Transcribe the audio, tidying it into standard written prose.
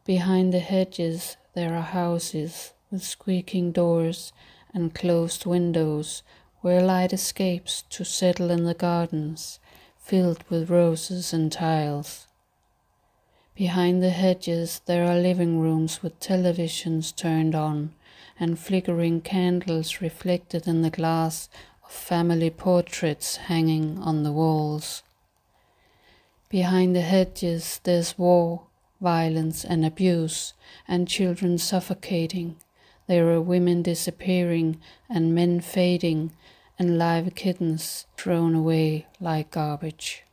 Behind the hedges there are houses with squeaking doors and closed windows where light escapes to settle in the gardens, filled with roses and tiles. Behind the hedges there are living rooms with televisions turned on and flickering candles reflected in the glass of family portraits hanging on the walls. Behind the hedges there's war, violence and abuse, and children suffocating. There are women disappearing and men fading, and live kittens thrown away like garbage.